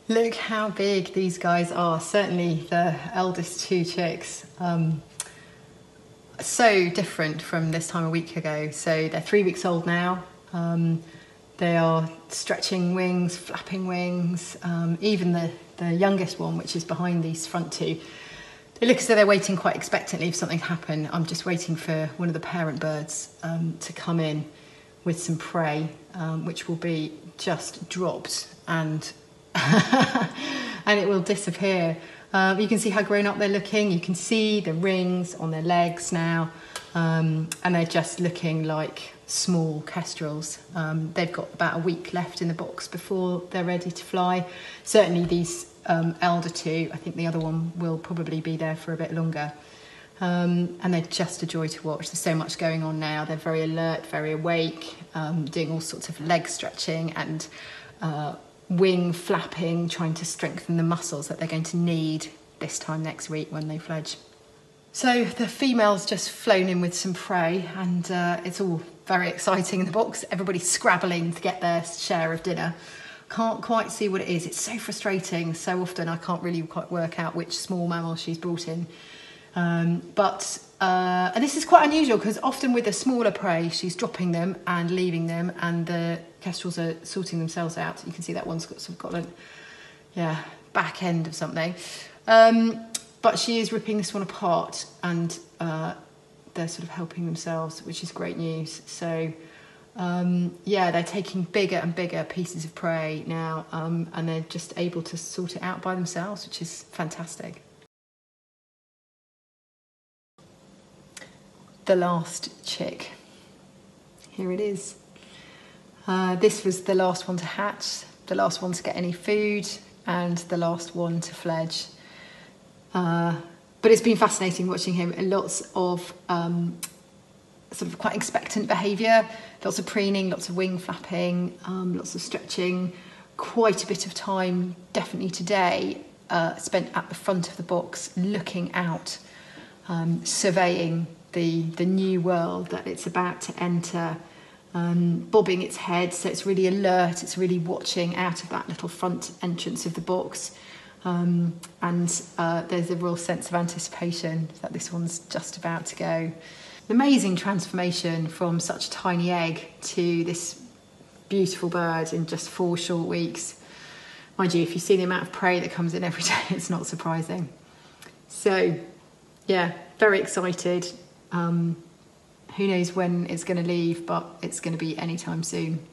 Look how big these guys are. Certainly the eldest two chicks. So different from this time a week ago. So they're 3 weeks old now. They are stretching wings, flapping wings. Even the youngest one, which is behind these front two, they look as though they're waiting quite expectantly for something to happen. I'm just waiting for one of the parent birds to come in with some prey, which will be just dropped and and it will disappear. You can see how grown up they're looking. You can see the rings on their legs now, and they're just looking like small kestrels. They've got about a week left in the box before they're ready to fly. Certainly these elder two, I think the other one will probably be there for a bit longer. And they're just a joy to watch. There's so much going on now. They're very alert, very awake, doing all sorts of leg stretching and wing flapping, trying to strengthen the muscles that they're going to need this time next week when they fledge. So the female's just flown in with some prey, and it's all very exciting in the box. Everybody's scrabbling to get their share of dinner. Can't quite see what it is. It's so frustrating. So often I can't really quite work out which small mammal she's brought in. And this is quite unusual because often with the smaller prey, she's dropping them and leaving them, and the kestrels are sorting themselves out. You can see that one's got a back end of something. But she is ripping this one apart, and they're sort of helping themselves, which is great news. So they're taking bigger and bigger pieces of prey now, and they're just able to sort it out by themselves, which is fantastic. The last chick. Here it is. This was the last one to hatch, the last one to get any food, and the last one to fledge. But it's been fascinating watching him. Lots of sort of quite expectant behaviour, lots of preening, lots of wing flapping, lots of stretching, quite a bit of time, definitely today, spent at the front of the box looking out, surveying the new world that it's about to enter, bobbing its head, so it's really alert, it's really watching out of that little front entrance of the box, and there's a real sense of anticipation that this one's just about to go. An amazing transformation from such a tiny egg to this beautiful bird in just 4 short weeks. Mind you, if you see the amount of prey that comes in every day, it's not surprising. So yeah, very excited. Who knows when it's going to leave, but it's going to be anytime soon.